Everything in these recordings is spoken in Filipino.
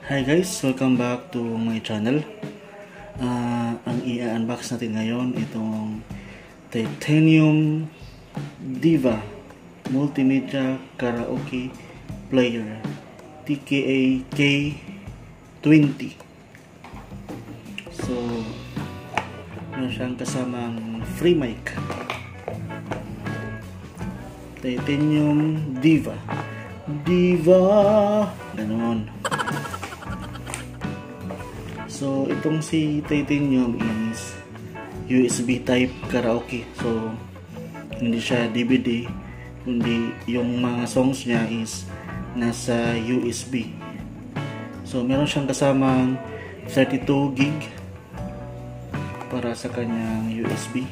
Hi guys, welcome back to my channel. Ang i-unbox natin ngayon itong Titanium Diva Multimedia Karaoke Player TKA K20. So, meron siyang kasamang free mic. Titanium Diva, ganon. So, itong si Titanium is USB type karaoke. So, hindi siya DVD, kundi yung mga songs niya is nasa USB. So, meron siyang kasamang 32 gig para sa kanyang USB.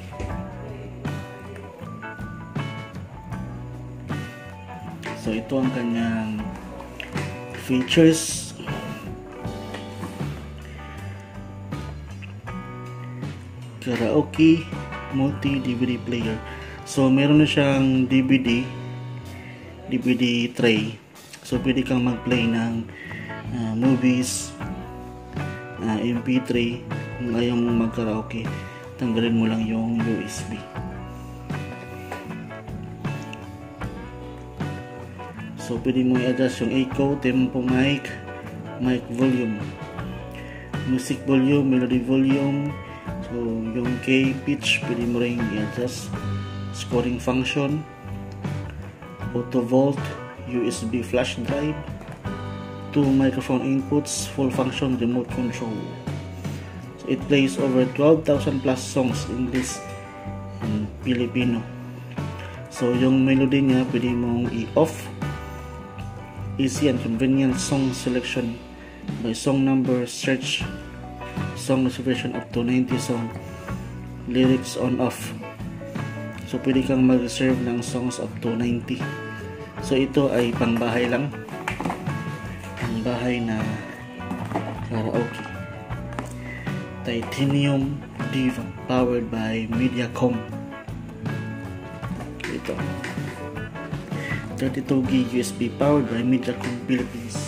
So, ito ang kanyang features. Karaoke multi DVD player. So meron na siyang DVD tray. So pwede kang mag-play ng movies, MP3. Kung ayaw mong mag-karaoke, tanggalin mo lang yung USB. So pwede mo i-adjust yung echo, tempo, mic volume, music volume, melody volume. So, yung K pitch, pwede mo rin i-adjust. Scoring function, auto volt, USB flash drive, 2 microphone inputs, full function remote control. So, it plays over 12,000 plus songs English and Filipino. So, yung melody niya, pwede mong i-off. Easy and convenient song selection by song number, search song reservation up to 90 song, lyrics on off. So pwede kang mag-reserve ng songs up to 90. So ito ay pangbahay lang, pangbahay na karaoke. Titanium Diva powered by Mediacom. Ito 32 gig USB powered by Mediacom Philippines.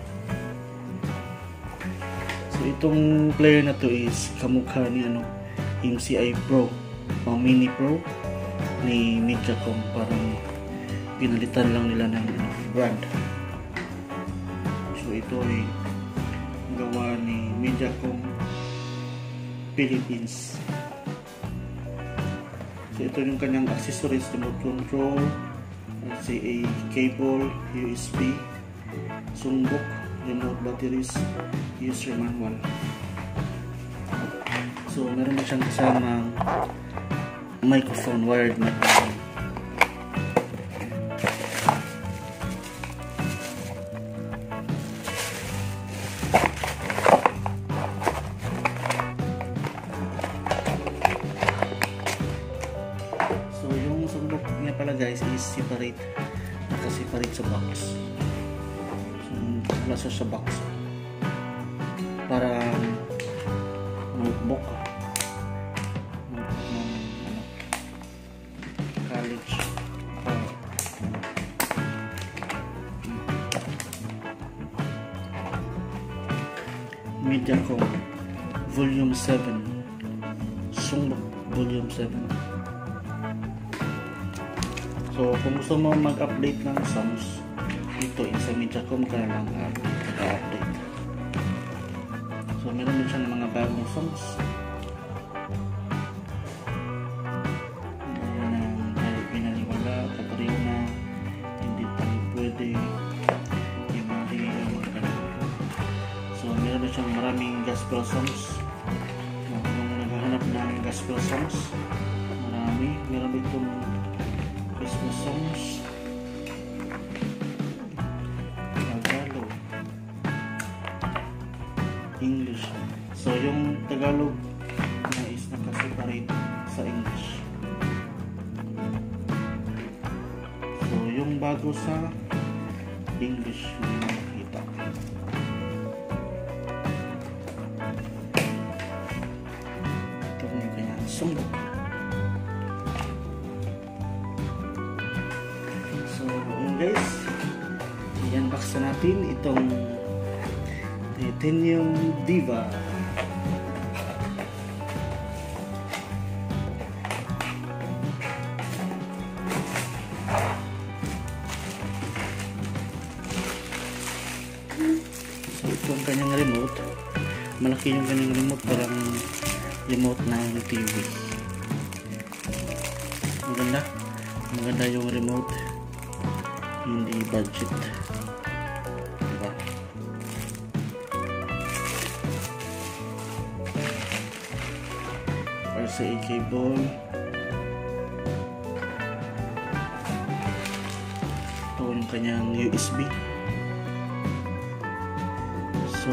Itong player na to is kamukha ni MCI Pro o Mini Pro ni Mediacom. Parang pinalitan lang nila ng brand. So ito ay gawa ni Mediacom Philippines. So ito yung kanyang accessories, remote control, CA cable, USB, sumbok, remote batteries, user manual. So meron na siyang kasamang microphone, wired microphone. So yung sumbok niya pala guys is separate, naka-separate sa box. Wala siya sa box para notebook ng college. Mediacom volume 7, sumbok volume 7. So kung gusto mo mag-update ng songs dito sa Mediacom ka lang update. So meron din siya ng mga bagong songs. Pinaliwala, Katarina, Hindi Tayo Pwede, Imari. So meron din siyang maraming gospel songs. Kung naghahanap ng gospel songs, marami. Meron din itong Christmas songs, English. So yung Tagalog na is naka-separate sa English. So yung bago sa English hindi mo makita. Ito yung kanyang sumbok. So yun guys, i-unbox na natin itong Titanium Diva. So ito ang kanyang remote. Malaki yung kanyang remote, parang remote ng TV. Maganda yung remote, hindi budget, diba? RCA cable, ito yung kanyang USB. So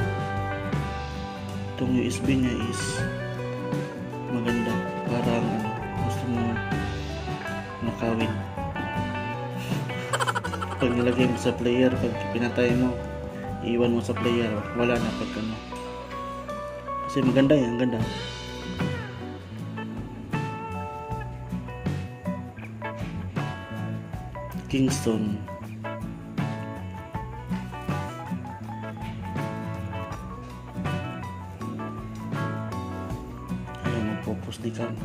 itong USB nya is maganda, parang gusto mo nakawin. Pag nilagay mo sa player, pag pinatay mo, iiwan mo sa player, wala na pag ano. Kasi maganda yan, ganda. Kingston. Ayan, mag-focus di ka.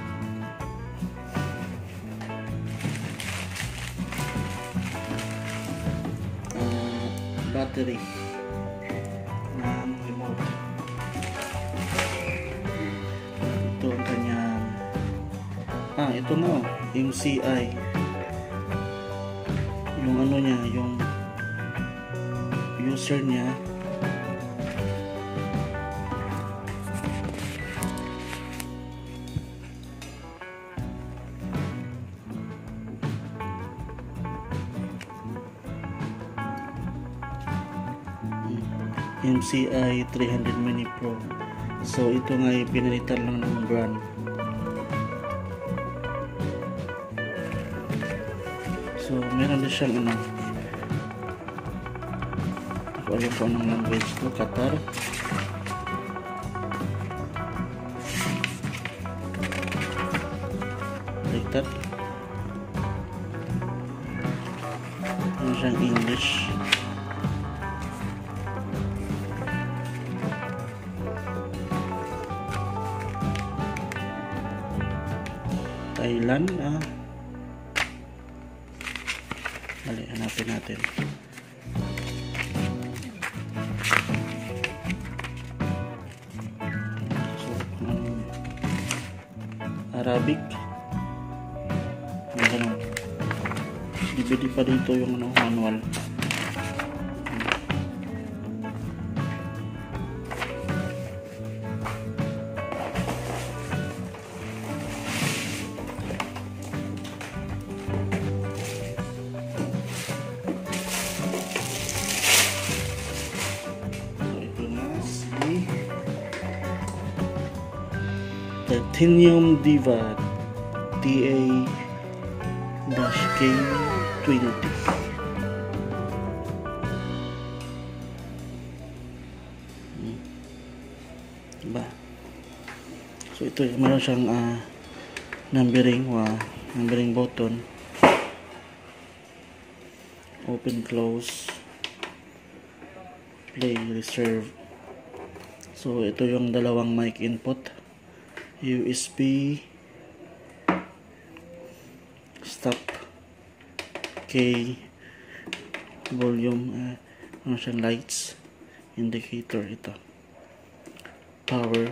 Battery ng remote. Ito ang kanyang ito na MCI, yung ano niya, yung user niya. MCI 300 Mini Pro. So ito nga ay pinalitan lang ng brand. So meron din siyang ano, ako alam ko anong language to, Qatar. Like that. Meron siyang English. Thailand, Mali, hanapin natin. So, Arabic. Ganun. DVD pa dito yung manual. Titanium Diva TA-K20. Diba? So ito, meron siyang numbering button, open, close, play, reserve. So ito yung dalawang mic input, USB, stop, K, volume, ano siyang lights, indicator, ito, power,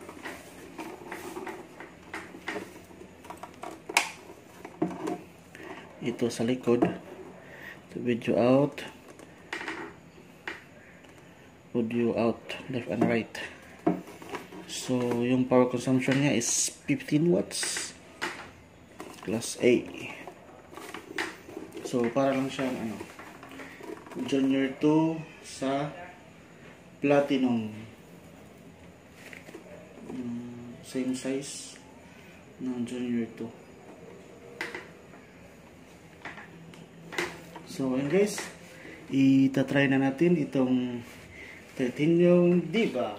ito sa likod, video out, audio out, left and right. So yung power consumption niya is 15 watts class A. So para lang siyang Junior 2 sa Platinum, same size ng Junior 2. So ayun guys, itatry na natin itong Titanium Diva.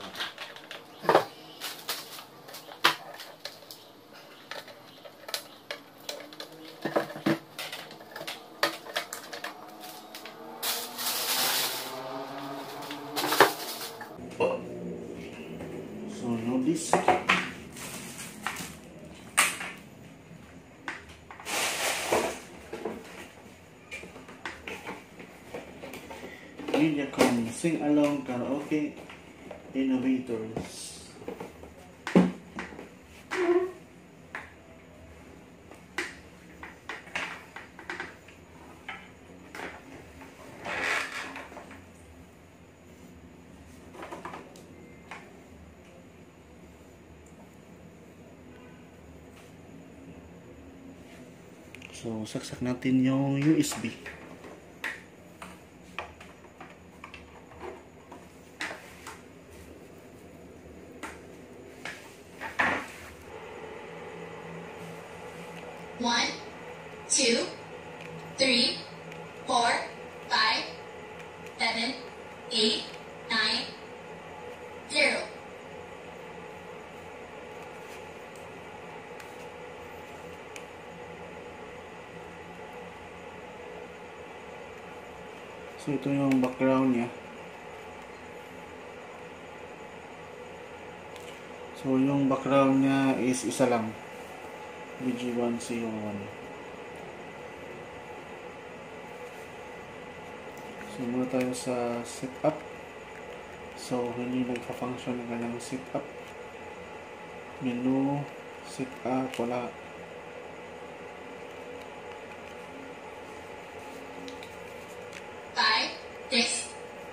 Mediacom Sing Along Karaoke Innovators. So, saksak natin yung USB. One, two, three, 4, 5, 7, 8, 9, 0. So, ito yung background niya. So, yung background niya is isa lang. BG101. So, muna tayo sa setup. So, hindi nagpa-function ng kanyang setup. Menu, setup, wala. This.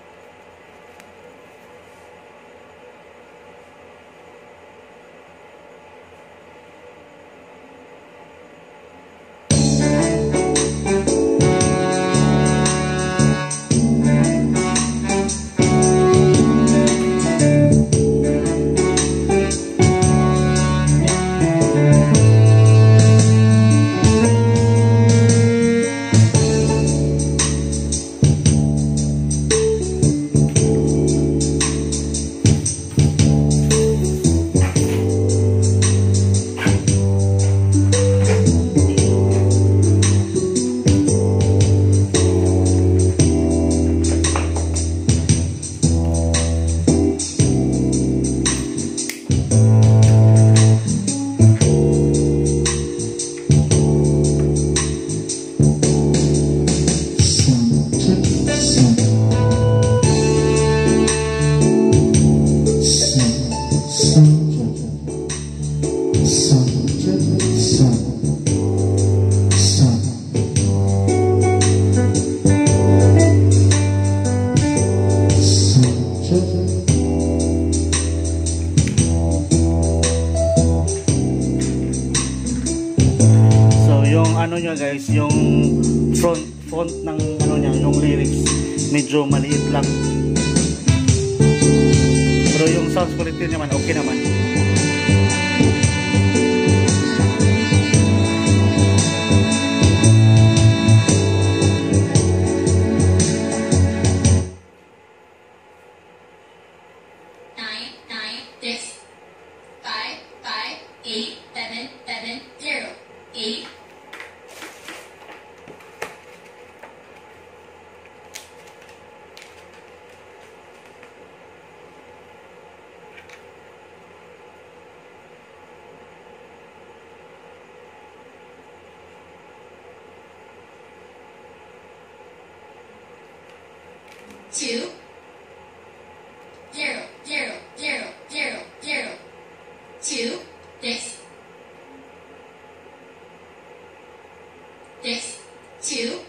Ano niya guys, yung font ng ano niya, yung lyrics medyo maliit lang, pero yung sound quality naman okay naman. This 5, 5, 8, 7, 7, 0, 8. Two, 0, 0, 0, 0, 0, 2, this, 2.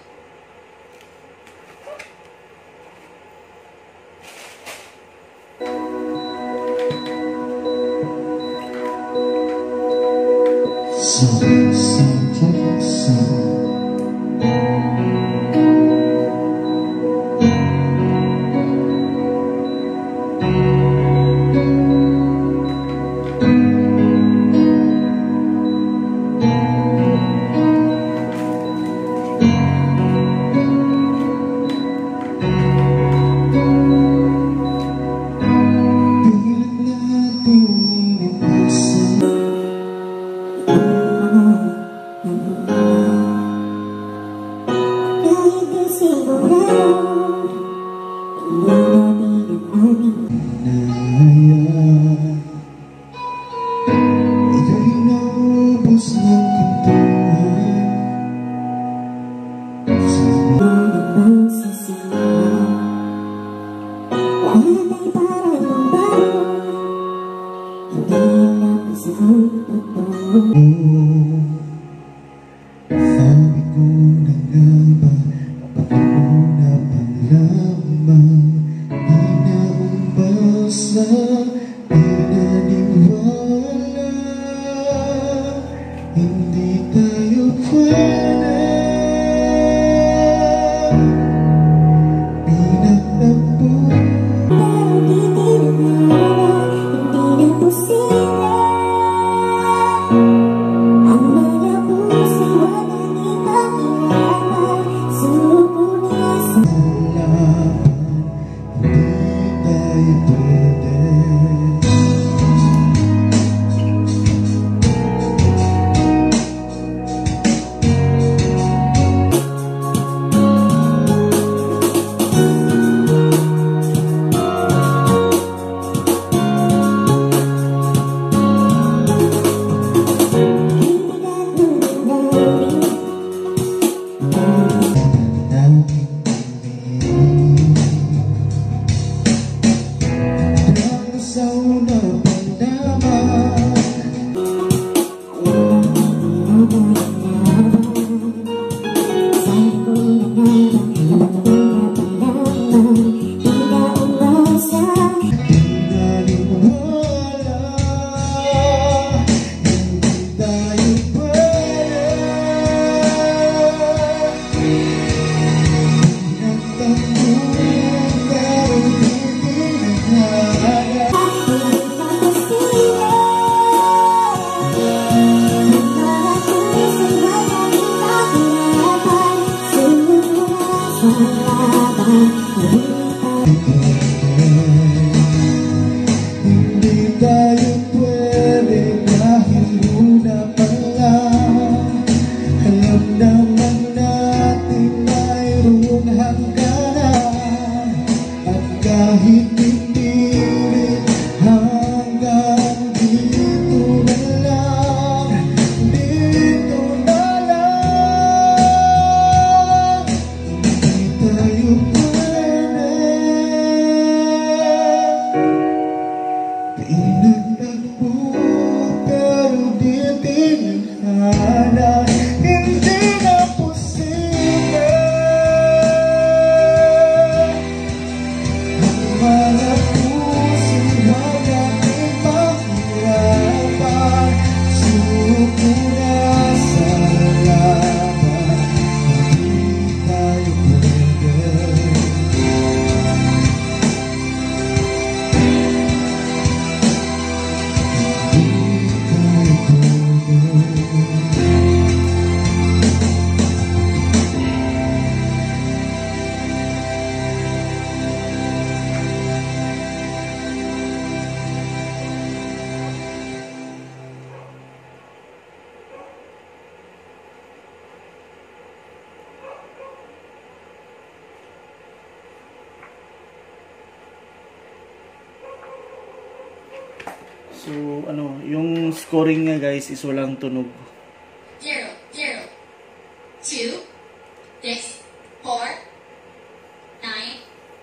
So, ano, yung scoring niya guys is walang tunog. 0, 0, 2, 6, 4, 9.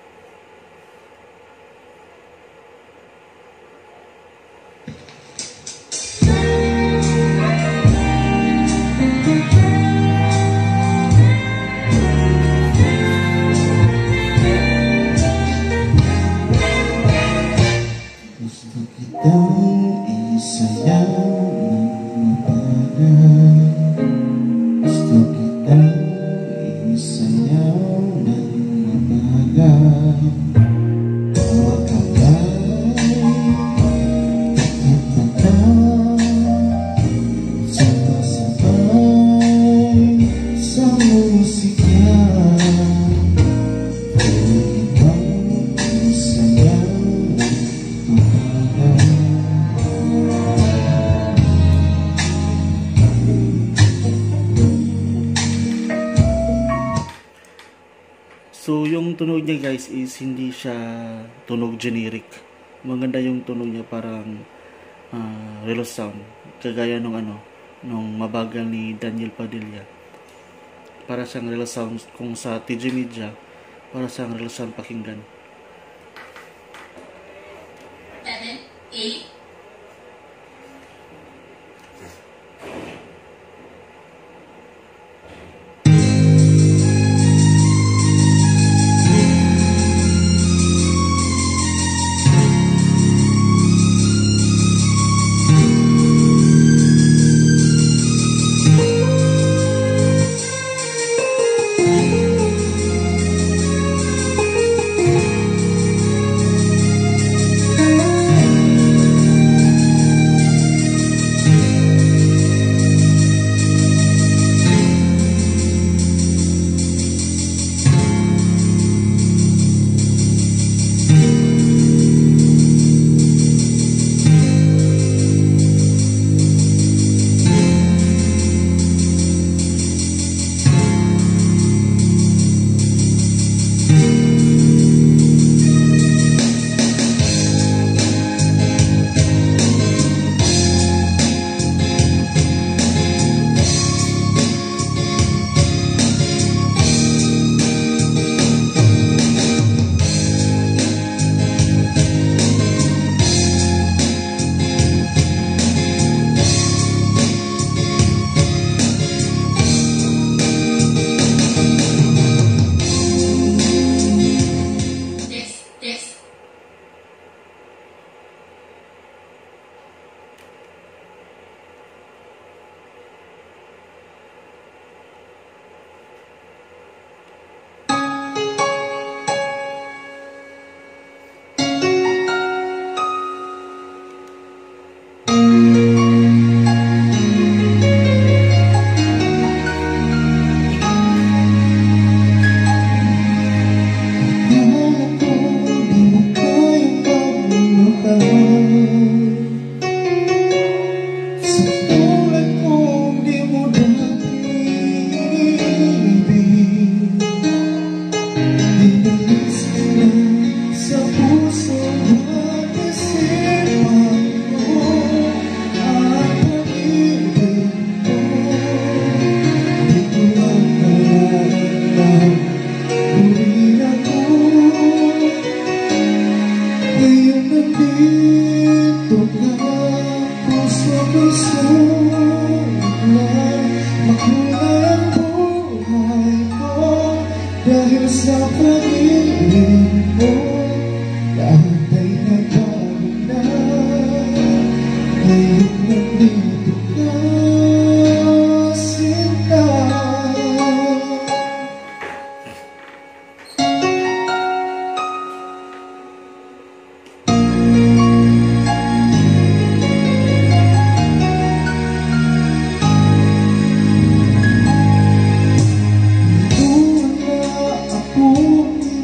Gusto kitang isayaw ng mabagal. Gusto kitang isayaw ng mabagal. Makakay, takip mata, sumasabay sa musika. Gusto kitang isayaw ng mabagal. So, yung tunog niya guys is hindi siya tunog generic. Maganda yung tunog niya, parang real sound. Kagaya nung nung mabagal ni Daniel Padilla. Para siyang real sound kung sa TG Media, para siyang real sound pakinggan. 7, 8. Dahil sa pag-ibig mo, lahat ay nagbago na. Ngayon nandito ka, sinta. Wala akong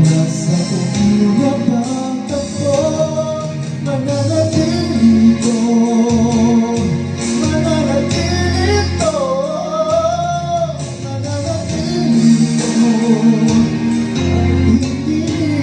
oras ako hirap ang takbo, mananatili ko, mananatili ko, mananatili ko, at hindi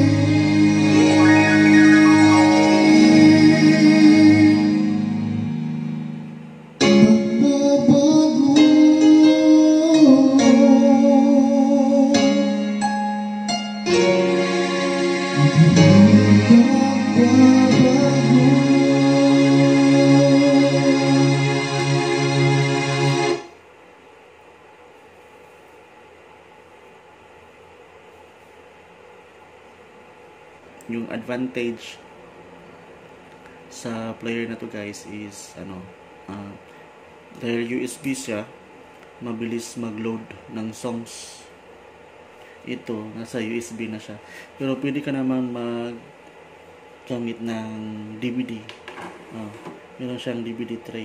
yung advantage sa player na to guys is dahil USB siya, mabilis mag-load ng songs. Ito nasa USB na siya, pero pwede ka naman gamit ng DVD. Meron siyang DVD tray.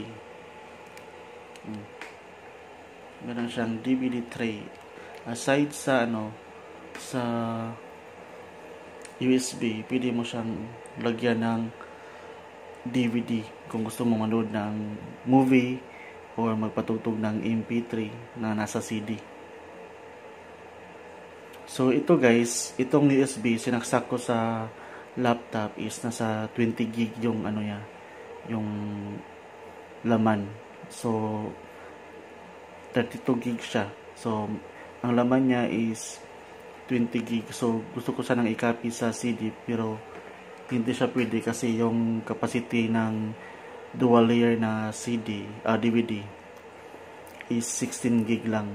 Meron siyang DVD tray. Aside sa sa USB, pwede mo siyang lagyan ng DVD kung gusto mo manood ng movie or magpatugtog ng MP3 na nasa CD. So ito guys, itong USB sinaksak ko sa laptop is nasa 20 gig yung yung laman. So 32 gig siya. So ang laman niya is 20 gig. So gusto ko sanang i-copy sa CD pero hindi siya pwede kasi yung capacity ng dual layer na DVD is 16 gig lang.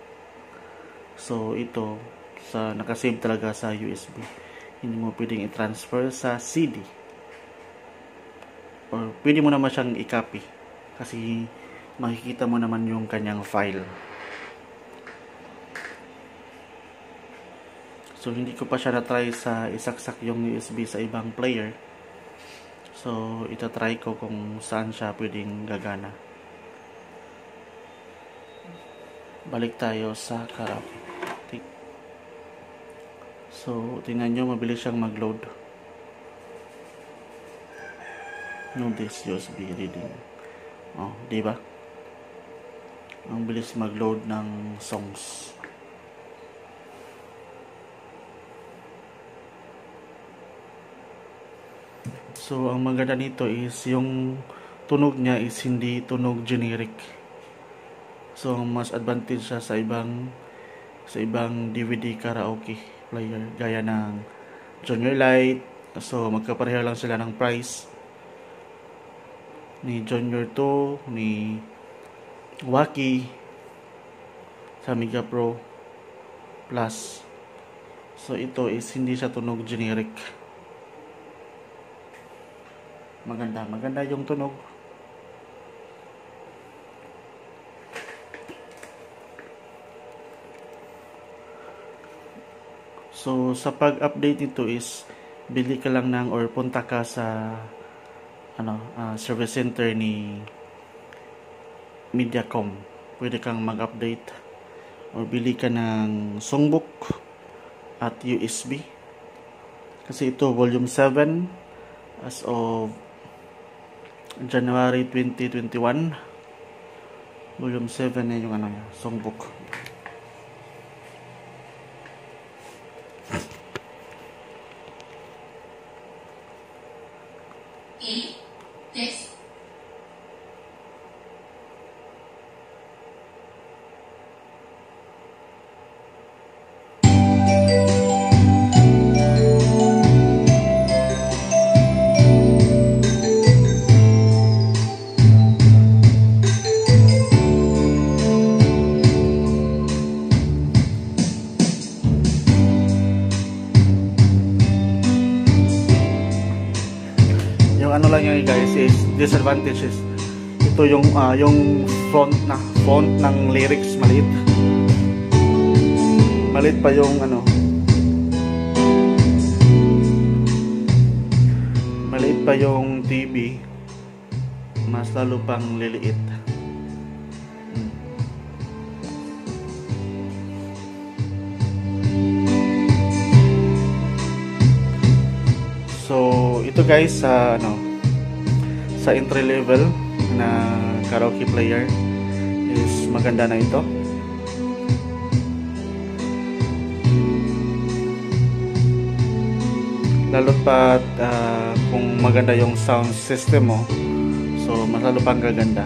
So ito nakasave talaga sa USB. Hindi mo pwedeng i-transfer sa CD. Or pwede mo naman siyang i-copy kasi makikita mo naman yung kanyang file. So hindi ko pa siya na-try sa isaksak yung USB sa ibang player. So ita-try ko kung saan siya pwedeng gagana. Balik tayo sa karaoke. So tingnan nyo, mabilis siyang mag-load. No this USB reading. Diba? Ang bilis mag-load ng songs. So ang maganda nito is yung tunog niya is hindi tunog generic. So mas advantage siya sa ibang DVD karaoke player gaya ng Junior Lite. So magkapareho lang sila ng price ni Junior 2, ni Waki, sa Mega Pro Plus. So ito is hindi siya tunog generic. Maganda yung tunog. So sa pag-update nito is bili ka lang or punta ka sa service center ni Mediacom. Pwede kang mag-update or bili ka ng songbook at USB. Kasi ito volume 7 as of January 2021. Volume 7 na yung songbook. This. Lang yan guys is disadvantages. Ito yung font ng lyrics maliit pa yung maliit pa yung TV, mas lalo pang liliit. So ito guys sa sa entry level na karaoke player is maganda na ito. Lalo't pa kung maganda yung sound system mo, so mas lalo pang gaganda.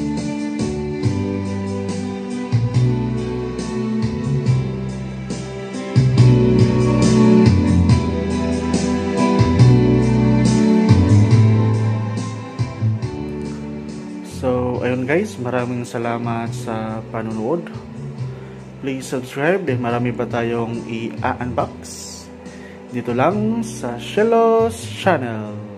So ayun guys, maraming salamat sa panonood. Please subscribe dahil marami pa tayong i-unbox dito lang sa Shelos Channel.